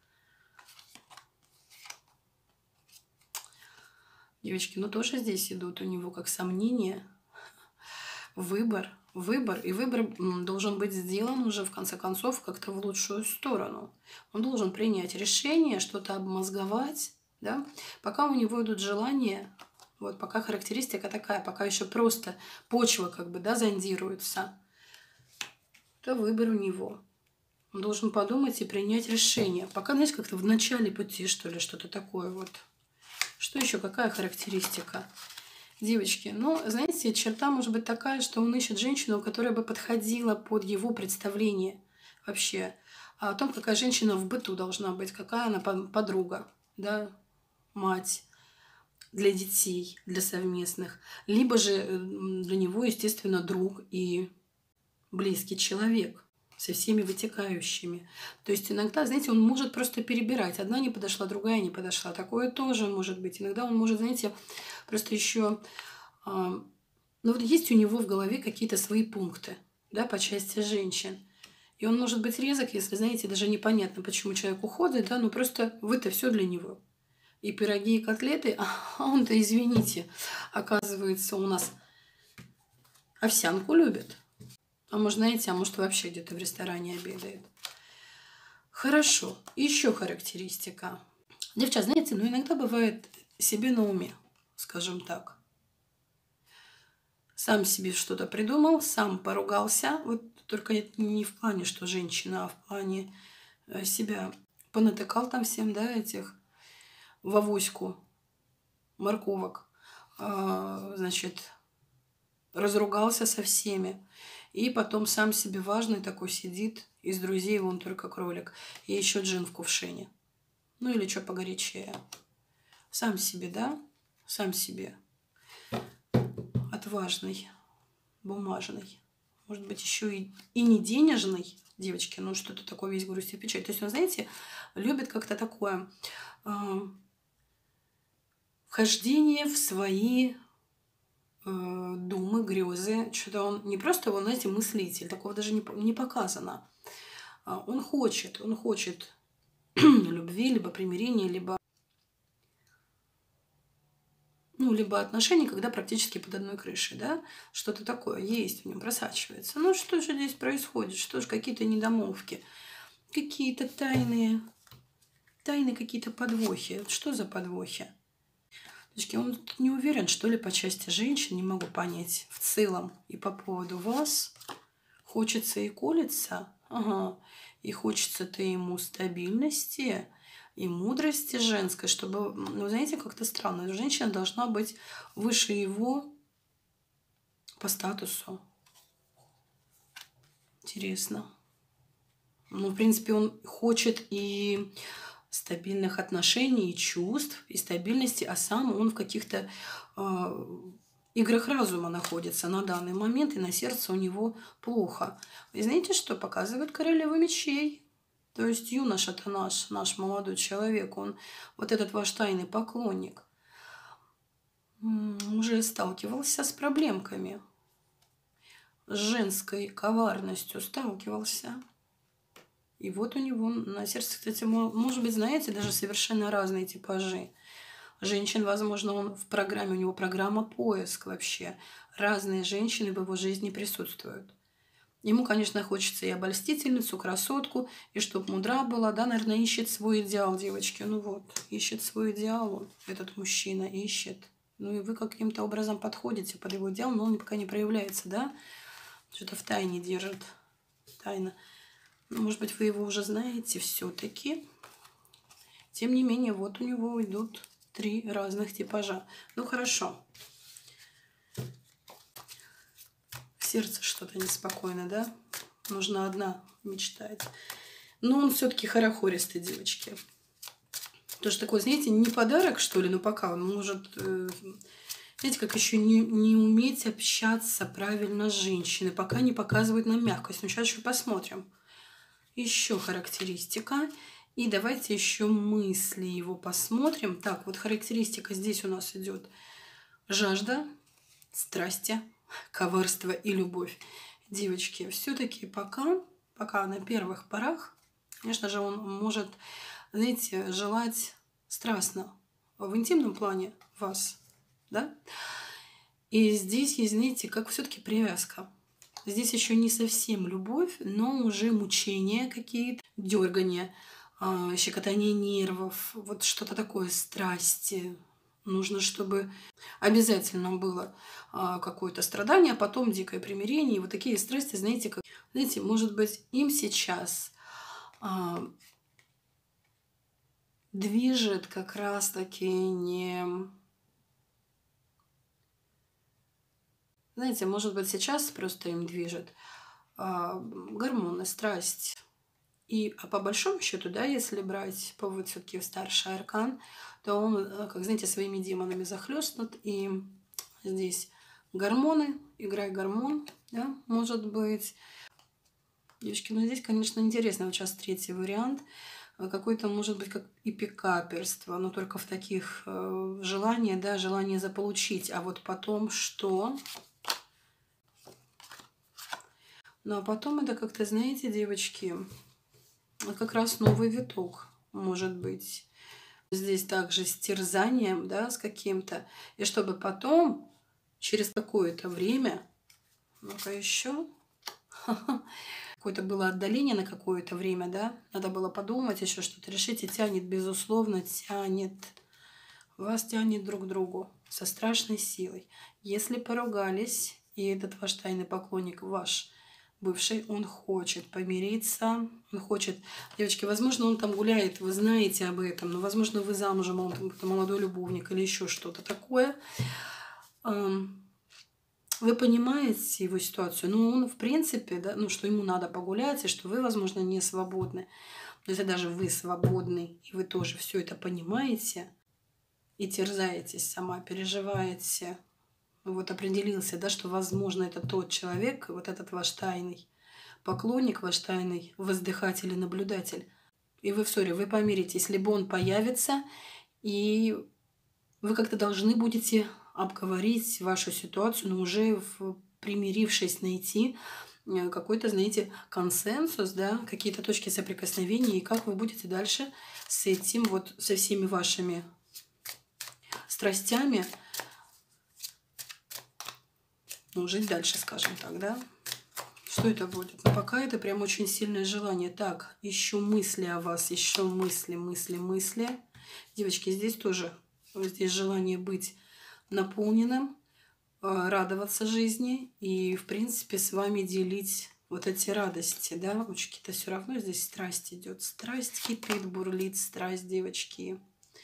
Девочки, ну тоже здесь идут у него как сомнения, выбор, выбор. И выбор должен быть сделан уже, в конце концов, как-то в лучшую сторону. Он должен принять решение, что-то обмозговать, да, пока у него идут желания, вот, пока характеристика такая, пока еще просто почва как бы, да, зондируется, то выбор у него. Он должен подумать и принять решение. Пока, знаете, как-то в начале пути, что ли, что-то такое вот. Что еще? Какая характеристика? Девочки, ну, знаете, черта может быть такая, что он ищет женщину, которая бы подходила под его представление вообще о том, какая женщина в быту должна быть, какая она подруга, да, мать для детей, для совместных, либо же для него, естественно, друг и близкий человек со всеми вытекающими. То есть иногда, знаете, он может просто перебирать. Одна не подошла, другая не подошла. Такое тоже может быть. Иногда он может, знаете, просто еще... Э, ну вот есть у него в голове какие-то свои пункты, да, по части женщин. И он может быть резок, если, знаете, даже непонятно, почему человек уходит, да, ну просто вы-то все для него. И пироги, и котлеты, а он-то, извините, оказывается, у нас овсянку любит. А может, знаете, а может, вообще где-то в ресторане обедает. Хорошо. Еще характеристика. Девчат, знаете, ну иногда бывает себе на уме, скажем так. Сам себе что-то придумал, сам поругался. Вот только не в плане, что женщина, а в плане себя понатыкал там всем, да, этих в авоську морковок. А, значит, разругался со всеми. И потом сам себе важный такой сидит, из друзей вон только кролик. И еще джин в кувшине. Ну или что погорячее. Сам себе, да? Сам себе. Отважный, бумажный. Может быть, еще и, и не денежный, девочки, ну что-то такое, весь грусть и печаль. То есть он, знаете, любит как-то такое э, вхождение в свои э, думы, грезы. Что-то он не просто, он, знаете, мыслитель, такого даже не, не показано. А он хочет, он хочет любви, либо примирения, либо ну, либо отношения, когда практически под одной крышей, да, что-то такое есть в нем, просачивается. Ну, что же здесь происходит? Что же какие-то недомолвки? Какие-то тайные, тайные какие-то подвохи. Что за подвохи? Он не уверен, что ли, по части женщин, не могу понять. В целом и по поводу вас хочется и колется, ага, и хочется-то ему стабильности, и мудрости женской, чтобы, ну, знаете, как-то странно. Женщина должна быть выше его по статусу. Интересно. Ну, в принципе, он хочет и стабильных отношений, и чувств, и стабильности, а сам он в каких-то э, играх разума находится на данный момент, и на сердце у него плохо. И знаете, что показывает королева мечей? То есть юноша-то наш, наш молодой человек, он, вот этот ваш тайный поклонник, уже сталкивался с проблемками, с женской коварностью сталкивался. И вот у него на сердце, кстати, может быть, знаете, даже совершенно разные типажи. Женщин, возможно, он в программе, у него программа поиск вообще. Разные женщины в его жизни присутствуют. Ему, конечно, хочется и обольстительницу, красотку, и чтоб мудра была, да, наверное, ищет свой идеал, девочки. Ну вот, ищет свой идеал, он, этот мужчина ищет. Ну и вы каким-то образом подходите под его идеал, но он пока не проявляется, да? Что-то в тайне держит. Тайна. Может быть, вы его уже знаете все-таки. Тем не менее, вот у него идут три разных типажа. Ну, хорошо. Сердце что-то неспокойно, да? Нужно одна мечтать. Но он все-таки хорохористый, девочки. Тоже такой, знаете, не подарок, что ли, но пока он может... Э, знаете, как еще не, не уметь общаться правильно с женщиной, пока не показывает нам мягкость. Ну, сейчас еще посмотрим. Еще характеристика. И давайте еще мысли его посмотрим. Так, вот характеристика здесь у нас идет жажда, страсти, коварство и любовь. Девочки, все-таки пока, пока на первых порах, конечно же, он может, знаете, желать страстно в интимном плане вас, да? И здесь есть, знаете, как все-таки привязка. Здесь еще не совсем любовь, но уже мучения какие-то, дергания, щекотание нервов, вот что-то такое, страсти. Нужно, чтобы обязательно было а, какое-то страдание, а потом дикое примирение. И вот такие страсти, знаете, как, знаете, может быть, им сейчас а, движет как раз-таки не... Знаете, может быть, сейчас просто им движет а, гормоны, страсть. И а по большому счету, да, если брать по вот все-таки старший аркан, то он, как знаете, своими демонами захлестнут. И здесь гормоны, играй гормон, да, может быть. Девочки, ну здесь, конечно, интересно. Вот сейчас третий вариант. Какой-то, может быть, как и пикаперство, но только в таких э, желаниях, да, желание заполучить. А вот потом что? Ну, а потом это как-то, знаете, девочки, как раз новый виток, может быть. Здесь также с терзанием, да, с каким-то. И чтобы потом, через какое-то время, ну-ка еще, какое-то было отдаление на какое-то время, да, надо было подумать еще что-то, решить, и тянет, безусловно, тянет. Вас тянет друг к другу со страшной силой. Если поругались, и этот ваш тайный поклонник, ваш бывший, он хочет помириться, он хочет... Девочки, возможно, он там гуляет, вы знаете об этом, но, возможно, вы замужем, он там молодой любовник или еще что-то такое. Вы понимаете его ситуацию, но он, в принципе, да, ну, что ему надо погулять, и что вы, возможно, не свободны. Но если даже вы свободны, и вы тоже все это понимаете, и терзаетесь сама, переживаете, вот определился, да, что, возможно, это тот человек, вот этот ваш тайный поклонник, ваш тайный воздыхатель и наблюдатель, и вы в ссоре, вы помиритесь, либо он появится, и вы как-то должны будете обговорить вашу ситуацию, но уже в, примирившись, найти какой-то, знаете, консенсус, да, какие-то точки соприкосновения, и как вы будете дальше с этим, вот со всеми вашими страстями, ну, жить дальше, скажем так, да. Что это будет? Но пока это прям очень сильное желание. Так, еще мысли о вас, еще мысли, мысли, мысли. Девочки, здесь тоже, здесь желание быть наполненным, радоваться жизни и, в принципе, с вами делить вот эти радости, да. Очки-то все равно здесь страсть идет. Страсть кипит, бурлит, страсть, девочки.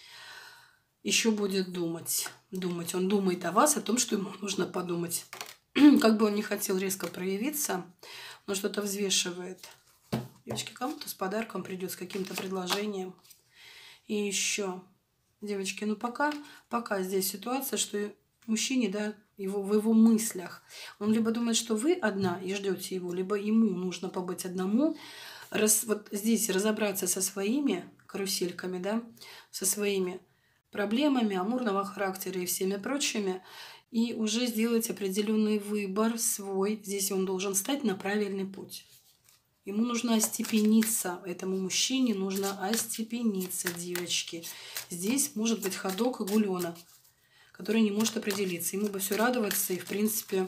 Еще будет думать. Думать. Он думает о вас, о том, что ему нужно подумать. Как бы он не хотел резко проявиться, но что-то взвешивает. Девочки, кому-то с подарком придет, с каким-то предложением. И еще, девочки, ну пока, пока здесь ситуация, что мужчине, да, его, в его мыслях, он либо думает, что вы одна и ждете его, либо ему нужно побыть одному. Раз, вот здесь разобраться со своими карусельками, да, со своими проблемами амурного характера и всеми прочими, и уже сделать определенный выбор свой. Здесь он должен стать на правильный путь. Ему нужно остепениться, этому мужчине нужно остепениться, девочки. Здесь может быть ходок и гулёна, который не может определиться. Ему бы все радоваться и, в принципе...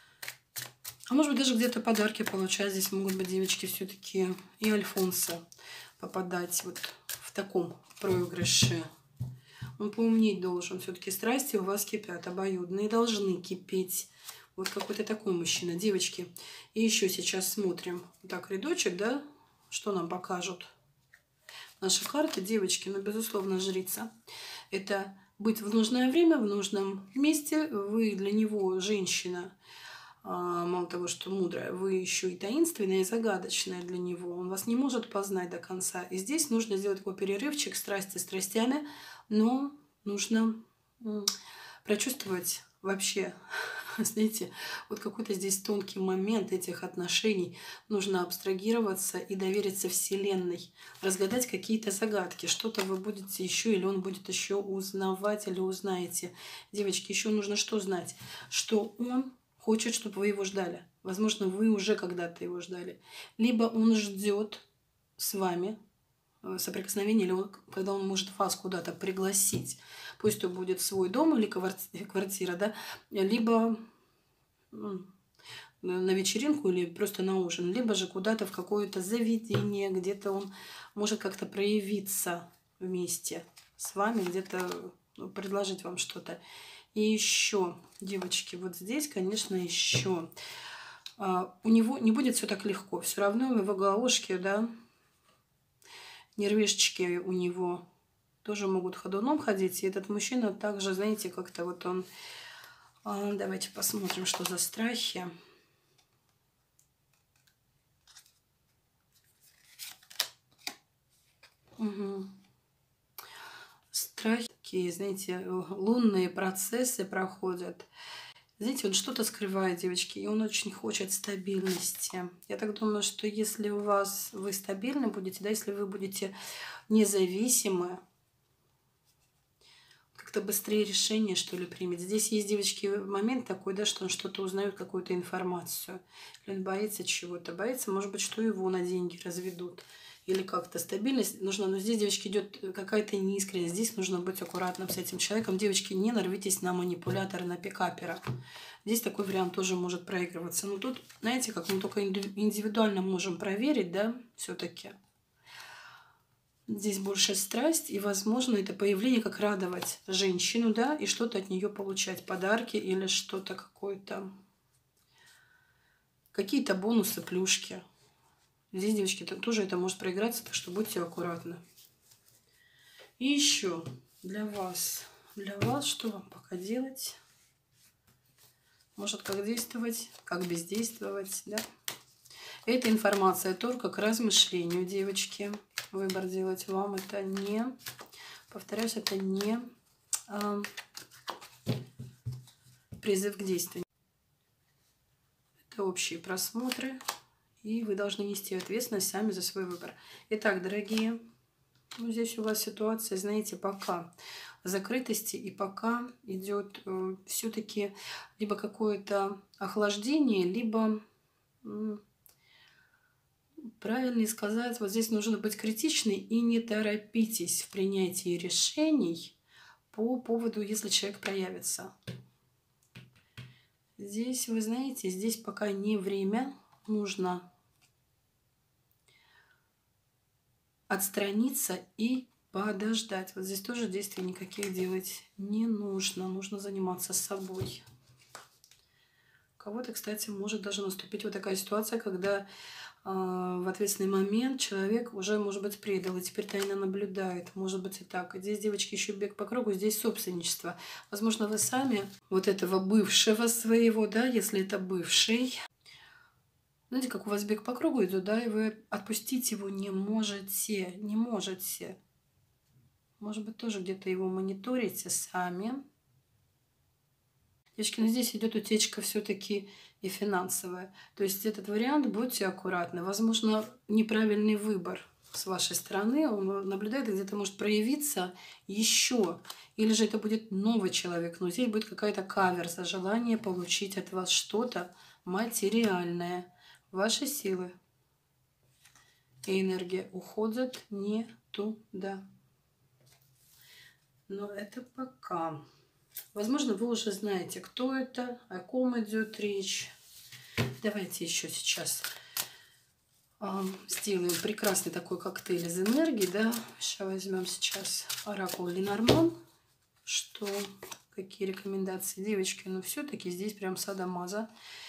А может быть, даже где-то подарки получать. Здесь могут быть, девочки, все-таки и альфонсы попадать вот в таком проигрыше. Он поумнеть должен. Все-таки страсти у вас кипят, обоюдные, должны кипеть. Вот какой-то такой мужчина, девочки. И еще сейчас смотрим. Так, рядочек, да? Что нам покажут? Наши карты, девочки, ну, безусловно, жрица. Это быть в нужное время, в нужном месте. Вы для него женщина, мало того, что мудрая, вы еще и таинственная, и загадочная для него. Он вас не может познать до конца. И здесь нужно сделать такой перерывчик, страсти страстями, но нужно прочувствовать вообще, знаете, вот какой-то здесь тонкий момент этих отношений. Нужно абстрагироваться и довериться Вселенной, разгадать какие-то загадки. Что-то вы будете еще, или он будет еще узнавать, или узнаете. Девочки, еще нужно что знать? Что он хочет, чтобы вы его ждали. Возможно, вы уже когда-то его ждали. Либо он ждет с вами соприкосновение, или он, когда он может вас куда-то пригласить. Пусть это будет свой дом или квартира, да, либо ну, на вечеринку или просто на ужин, либо же куда-то в какое-то заведение, где-то он может как-то проявиться вместе с вами, где-то ну, предложить вам что-то. И еще, девочки, вот здесь, конечно, еще а, у него не будет все так легко. Все равно в его головушке, да, нервишечки у него тоже могут ходуном ходить. И этот мужчина также, знаете, как-то вот он... А, давайте посмотрим, что за страхи. Угу. Страхи, знаете, лунные процессы проходят. Знаете, он что-то скрывает, девочки, и он очень хочет стабильности. Я так думаю, что если у вас вы стабильны будете, да, если вы будете независимы, как-то быстрее решение, что ли, примет. Здесь есть, девочки, момент такой, да, что он что-то узнает, какую-то информацию. Или он боится чего-то. Боится, может быть, что его на деньги разведут. Или как-то стабильность нужна. Но здесь, девочки, идет какая-то неискренность. Здесь нужно быть аккуратным с этим человеком. Девочки, не нарвитесь на манипулятора, на пикапера. Здесь такой вариант тоже может проигрываться. Но тут, знаете, как мы только индивидуально можем проверить, да, все-таки. Здесь больше страсть, и, возможно, это появление, как радовать женщину, да, и что-то от нее получать, подарки или что-то какое-то, какие-то бонусы, плюшки. Здесь, девочки, это, тоже это может проиграться, так что будьте аккуратны. И еще для вас, для вас, что вам пока делать? Может, как действовать, как бездействовать, да? Эта информация только к размышлению, девочки. Выбор делать вам это не, повторяюсь, это не а, призыв к действию. Это общие просмотры, и вы должны нести ответственность сами за свой выбор. Итак, дорогие, ну, здесь у вас ситуация, знаете, пока закрытости, и пока идет э, все-таки либо какое-то охлаждение, либо... Э, правильно сказать, вот здесь нужно быть критичной и не торопитесь в принятии решений по поводу, если человек проявится. Здесь, вы знаете, здесь пока не время, нужно отстраниться и подождать. Вот здесь тоже действий никаких делать не нужно, нужно заниматься собой. У кого-то, кстати, может даже наступить вот такая ситуация, когда в ответственный момент человек уже, может быть, предал и теперь тайно наблюдает. Может быть и так. Здесь, девочки, еще бег по кругу, здесь собственничество. Возможно, вы сами вот этого бывшего своего, да, если это бывший, знаете, как у вас бег по кругу идет, да, и вы отпустить его не можете, не можете. Может быть, тоже где-то его мониторите сами. Девочки, но здесь идет утечка все-таки и финансовая. То есть этот вариант, будьте аккуратны. Возможно, неправильный выбор с вашей стороны. Он наблюдает, где-то может проявиться еще. Или же это будет новый человек. Но здесь будет какая-то каверза, желание получить от вас что-то материальное. Ваши силы и энергия уходят не туда. Но это пока. Возможно, вы уже знаете, кто это, о ком идет речь. Давайте еще сейчас э, сделаем прекрасный такой коктейль из энергии. Да? Сейчас возьмем сейчас оракул Ленорман. Что, какие рекомендации, девочки? Но все-таки здесь прям садомаза.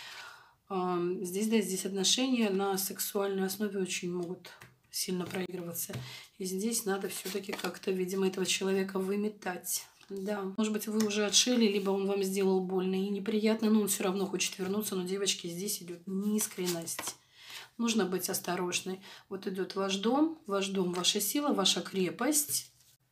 Э, здесь, да, здесь отношения на сексуальной основе очень могут сильно проигрываться. И здесь надо все-таки как-то, видимо, этого человека выметать. Да, может быть, вы уже отшили, либо он вам сделал больно и неприятно, но он все равно хочет вернуться. Но, девочки, здесь идет неискренность. Нужно быть осторожной. Вот идет ваш дом, ваш дом, ваша сила, ваша крепость.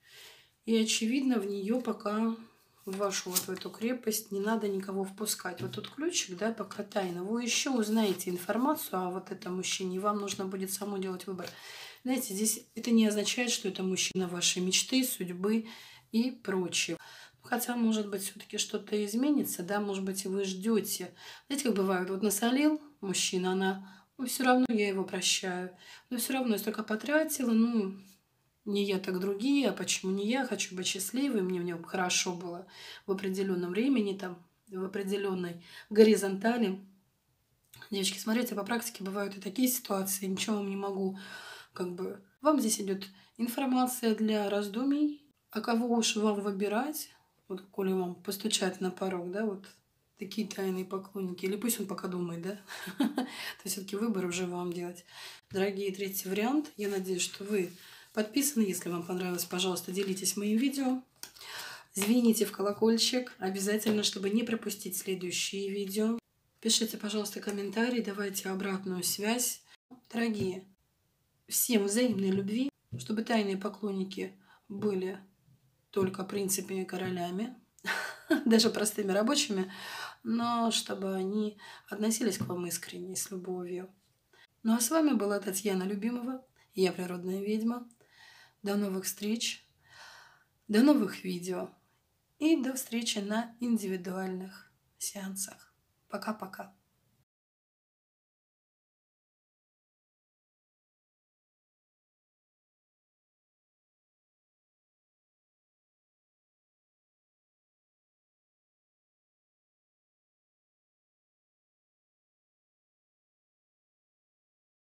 И, очевидно, в нее пока, в вашу вот в эту крепость, не надо никого впускать. Вот тут ключик, да, пока тайна. Вы еще узнаете информацию о вот этом мужчине, и вам нужно будет самому делать выбор. Знаете, здесь это не означает, что это мужчина вашей мечты, судьбы и прочее. Хотя, может быть, все-таки что-то изменится, да, может быть, и вы ждете. Знаете, как бывает, вот насолил мужчина, она, ну, все равно я его прощаю. Но все равно я столько потратила, ну, не я, так другие, а почему не я? Хочу быть счастливой, мне в нем хорошо было в определенном времени, там, в определенной горизонтали. Девочки, смотрите, по практике бывают и такие ситуации, ничего вам не могу, как бы, вам здесь идет информация для раздумий. А кого уж вам выбирать, вот коли вам постучать на порог, да, вот такие тайные поклонники, или пусть он пока думает, да, то есть все-таки выбор уже вам делать. Дорогие, третий вариант, я надеюсь, что вы подписаны, если вам понравилось, пожалуйста, делитесь моим видео, звоните в колокольчик, обязательно, чтобы не пропустить следующие видео. Пишите, пожалуйста, комментарии, давайте обратную связь. Дорогие, всем взаимной любви, чтобы тайные поклонники были только принципами, королями, даже простыми рабочими, но чтобы они относились к вам искренне, с любовью. Ну а с вами была Татьяна Любимова, я природная ведьма. До новых встреч, до новых видео. И до встречи на индивидуальных сеансах. Пока-пока.